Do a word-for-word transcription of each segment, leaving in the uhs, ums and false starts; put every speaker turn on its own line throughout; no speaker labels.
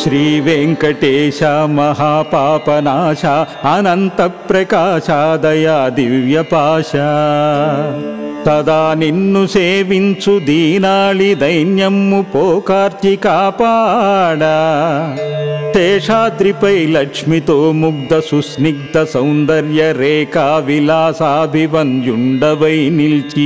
శ్రీ వెంకటేశ మహాపాపనాశ అనంత ప్రకాశ దయా దివ్యపాశ తదా నిన్ను సేవించు దీనాళి దైన్యమ్ము పోకార్చి కాపాడా శేషాద్రిపై లక్ష్మితో ముగ్ధ సుస్నిగ్ధ సౌందర్య రేఖా విలాసాభివంద్యుండవై నిల్చి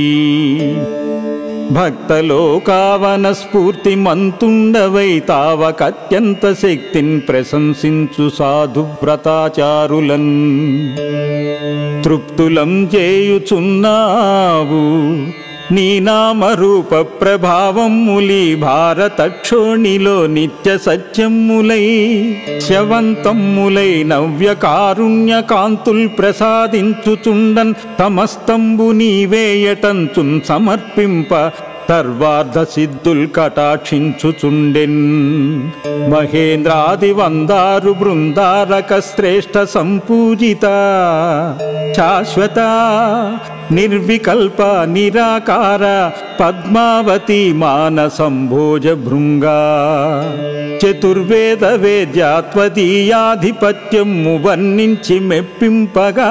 భక్తలోకావన స్ఫూర్తి మంతుండవై తావకత్యంత శక్తిన్ ప్రశంసించు సాధు వ్రతాచారులన్ తృప్తులం చేయుచున్నావు నీ నామరూప ప్రభావములి భారతక్షోణిలో నిత్య సత్యములై శవంతములై నవ్య కారుణ్య కాంతుల్ ప్రసాదించుచుండన్ తమస్తంబు నీవేయటంచున్ సమర్పింప సర్వార్థ సిద్ధుల్ కటాక్షించుచుండెన్ మహేంద్రాది వందారు బృందారక శ్రేష్ఠ సంపూజిత శాశ్వత నిర్వికల్ప నిరాకార పద్మావతి మానసంభోజ భృంగా చతుర్వేద వేద్యాత్వదీయాధిపత్యము వర్ణించి మెప్పింపగా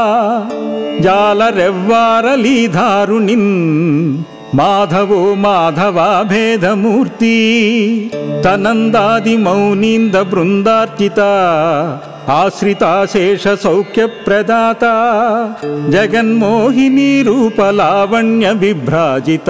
జాలరెవ్వారలీధారునిన్ మాధవో మాధవా భేదమూర్తి తనందాది మౌనీంద బృందార్చిత ఆశ్రితాశేష సౌఖ్య ప్రదాత జగన్మోహిని రూపలావణ్య విభ్రాజిత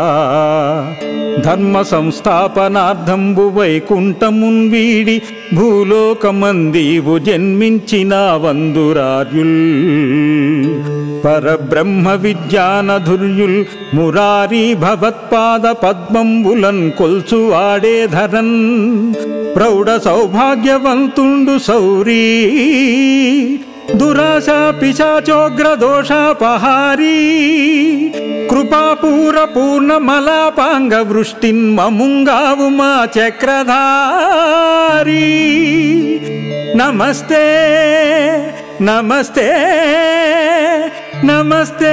ధర్మ సంస్థాపనార్థంబు వైకుంఠమున్ వీడి భూలోకమందీవు జన్మించిన వందురార్యుల్ పరబ్రహ్మ విజ్ఞానధుర్యుల్ మురారి భవత్పాద పద్మంబులన్ కొల్చు ఆడేధరన్ ప్రౌఢ సౌభాగ్యవంతుండు సౌరీ దురాశా పిశాచోగ్ర దోషాపహారీ కృపాపూర పూర్ణ మలాపాంగ వృష్టిన్ మముంగావు మా చక్రధారీ నమస్తే నమస్తే నమస్తే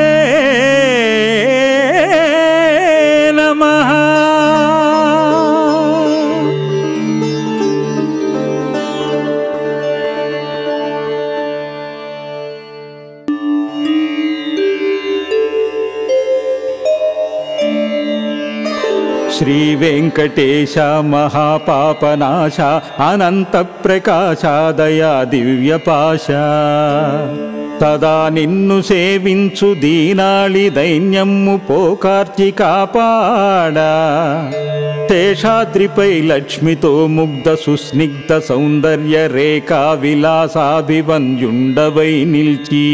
నమః. శ్రీ వెంకటేశ మహాపాపనాశ అనంత ప్రకాశ దయా దివ్యపాశ తదా నిన్ను సేవించు దీనాళి దైన్యమ్ము పోకార్చి కాపాడా శేషాద్రిపై లక్ష్మితో ముగ్ధ సుస్నిగ్ధ సౌందర్య రేఖా విలాసాభివంద్యుండవై నిల్చి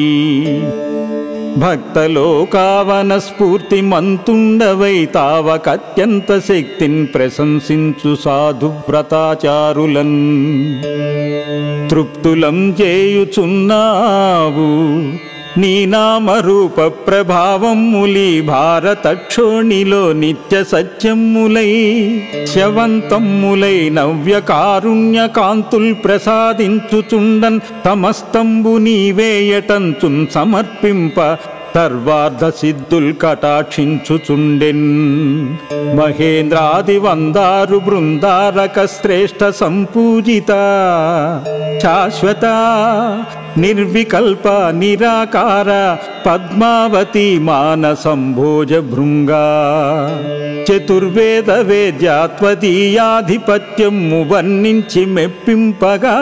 భక్తలోకావన స్ఫూర్తి మంతుండవై తావకత్యంత శక్తిన్ ప్రశంసించు సాధు వ్రతాచారులన్ తృప్తులం చేయుచున్నావు నీ నామరూప ప్రభావములి భారతక్షోణిలో నిత్య సత్యములై శవంతములై నవ్య కారుణ్య కాంతుల్ ప్రసాదించుచుండన్ తమస్తంబు నీవేయటంచున్ సమర్పింప సర్వార్థ సిద్ధుల్ కటాక్షించుచుండెన్ మహేంద్రాది వందారు బృందారక శ్రేష్ఠ సంపూజిత శాశ్వత నిర్వికల్ప నిరాకార పద్మావతి మానసంభోజ భృంగా చతుర్వేద వేద్యాత్వదీయాధిపత్యము వర్ణించి మెప్పింపగా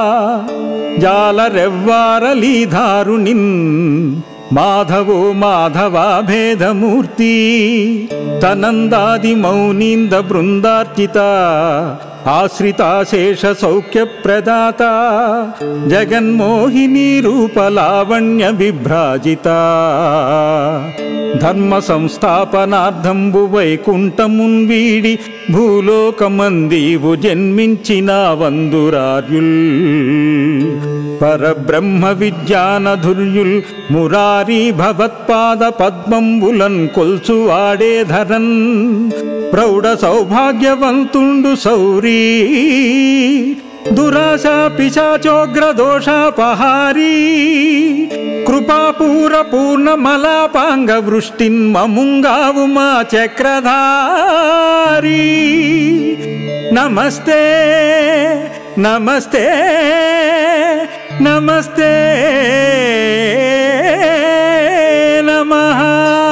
జాలరెవ్వారలీధారునిన్ మాధవో మాధవా భేదమూర్తి తనందాది మౌనీంద బృందార్చిత ఆశ్రితాశేష సౌఖ్య ప్రదాత జగన్మోహిని రూపలావణ్య విభ్రాజిత ధర్మ సంస్థాపనార్థంబు వైకుంఠమున్ వీడి భూలోకమందీవు జన్మించిన వందురార్యుల్ పరబ్రహ్మ విజ్ఞానధుర్యుల్ మురారి భవత్పాద పద్మంబులన్ కొల్చు ఆడేధరన్ ప్రౌఢ సౌభాగ్యవంతుండు సౌరీ దురాశా పిశాచోగ్ర దోషాపహారీ కృపాపూర పూర్ణ మలాపాంగ వృష్టిన్ మముంగావు మా చక్రధారీ నమస్తే నమస్తే నమస్తే నమః.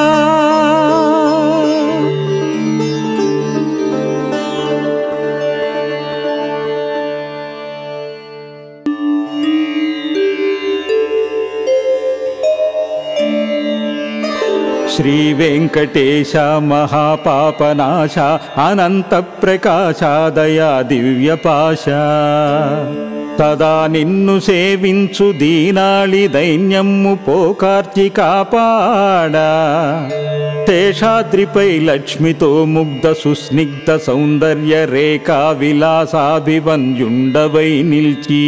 శ్రీ వెంకటేశ మహాపాపనాశ అనంత ప్రకాశ దయా దివ్యపాశ తదా నిన్ను సేవించు దీనాళి దైన్యమ్ము పోకార్చి కాపాడా శేషాద్రిపై లక్ష్మితో ముగ్ధ సుస్నిగ్ధ సౌందర్య రేఖా విలాసాభివన్యుండవై నిల్చి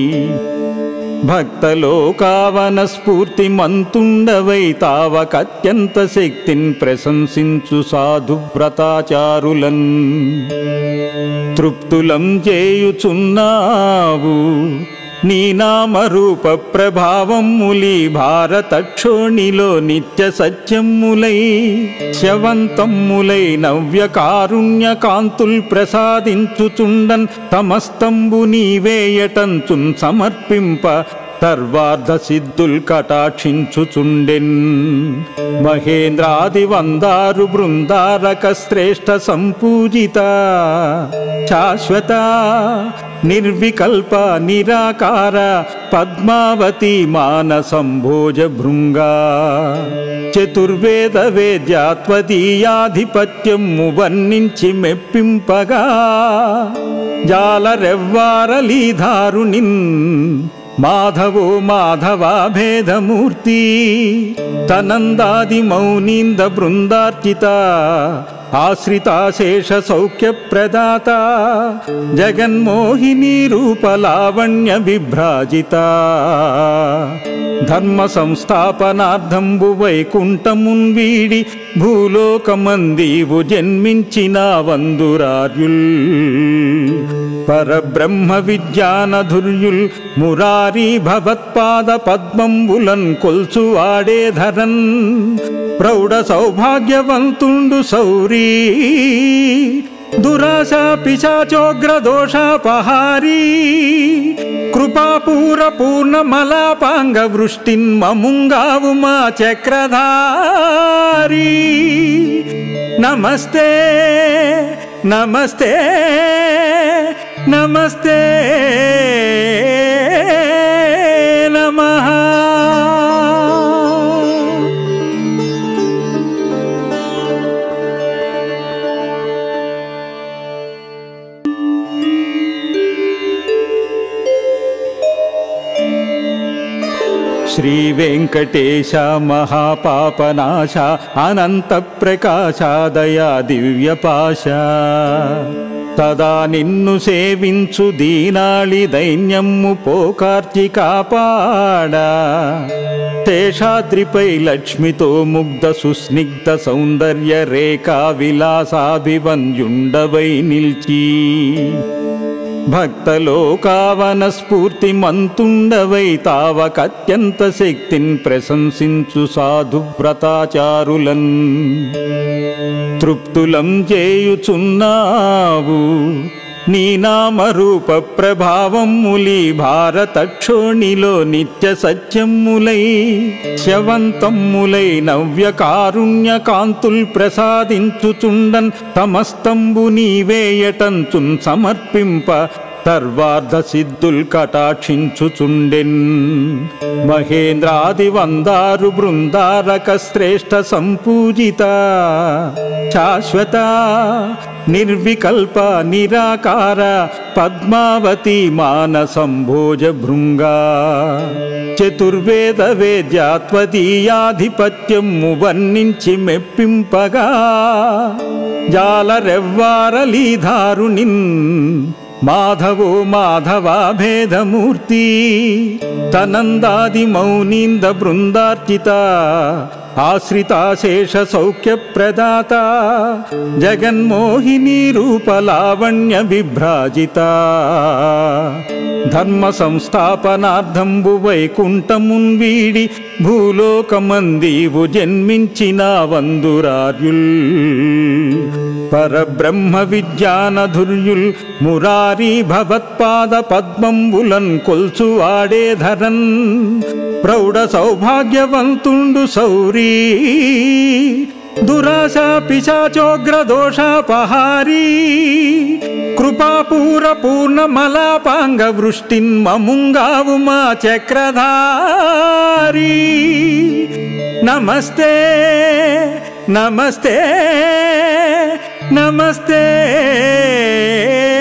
భక్తలోకావన స్ఫూర్తి మంతుండవై తావకత్యంత శక్తిన్ ప్రశంసించు సాధు వ్రతాచారులన్ తృప్తులం చేయుచున్నావు నీ నామరూప ప్రభావములి భారతక్షోణిలో నిత్య సత్యములై శవంతమ్ములై నవ్య కారుణ్య కాంతుల్ ప్రసాదించుచుండన్ తమస్తంబు నీవేయటంచున్ సమర్పింప సర్వార్థ సిద్ధుల్ కటాక్షించుచుండెన్ మహేంద్రాది వందారు బృందారక శ్రేష్ఠ సంపూజిత శాశ్వత నిర్వికల్ప నిరాకార పద్మావతి మానసంభోజ భృంగా చతుర్వేద వేద్యాత్వదీయాధిపత్యము వర్ణించి మెప్పింపగా జాలరెవ్వారలీధారునిన్ మాధవో మాధవా భేదమూర్తి తనందాది మౌనీంద బృందార్చిత ఆశ్రితాశేష సౌఖ్య ప్రదాత జగన్మోహిని రూపలావణ్య విభ్రాజిత ధర్మ సంస్థాపనార్థంబు వైకుంఠమున్ వీడి భూలోకమందీవు జన్మించిన వందురార్యుల్ పరబ్రహ్మ విజ్ఞానధుర్యుల్ మురారి భవత్పాద పద్మంబులన్ కొల్చు ఆడేధరన్ ప్రౌఢ సౌభాగ్యవంతుండు సౌరీ దురాశ పిశాచోగ్ర దోషాపహారీ కృపాపూర పూర్ణ మలాపాంగ వృష్టిన్ మముంగావు మా చక్రధారీ నమస్తే నమస్తే నమస్తే నమః. శ్రీ వెంకటేశ మహాపాపనాశ అనంత ప్రకాశ దయా దివ్యపాశ తదా నిన్ను సేవించు దీనాళి దైన్యమ్ము పోకార్చి కాపాడా శేషాద్రిపై లక్ష్మితో ముగ్ధ సుస్నిగ్ధ సౌందర్య రేఖా విలాసాభివన్యుండవై నిల్చి భక్తలోకావన స్ఫూర్తి మంతుండవై తావకత్యంత శక్తిన్ ప్రశంసించు సాధు వ్రతాచారులన్ తృప్తులం చేయుచున్నావు నీ నామరూప ప్రభావములి భారతక్షోణిలో నిత్య సత్యములై శవంతమ్ములై నవ్య కారుణ్య కాంతుల్ ప్రసాదించుచుండన్ తమస్తంబు నీవేయటంచున్ సమర్పింప సర్వార్థ సిద్ధుల్ కటాక్షించుచుండెన్ మహేంద్రాది వందారు బృందారక శ్రేష్ఠ సంపూజిత శాశ్వత నిర్వికల్ప నిరాకార పద్మావతి మానసంభోజ భృంగా చతుర్వేద వేద్యాత్వదీయాధిపత్యము వర్ణించి మెప్పింపగా జాలరెవ్వారలీధారునిన్ మాధవో మాధవా భేదమూర్తి తనందాది మౌనీంద బృందార్చిత ఆశ్రితాశేష సౌఖ్య ప్రదాత జగన్మోహిని రూపలావణ్య విభ్రాజిత ధర్మ సంస్థాపనార్థంబు వైకుంఠమున్ వీడి భూలోకమందీవు జన్మించిన వందురార్యుల్ పరబ్రహ్మ విద్యానధుర్యుల్ మురారి భవత్పాద పద్మంబులన్ కొల్చు ఆడే ధరన్ ప్రౌఢ సౌభాగ్యవంతుండు సౌరీ దురాశా పిశాచోగ్ర దోషాపహారీ కృపాపూర పూర్ణ మలాపాంగ వృష్టిన్ మముంగావు మా చక్రధారీ నమస్తే నమస్తే నమస్తే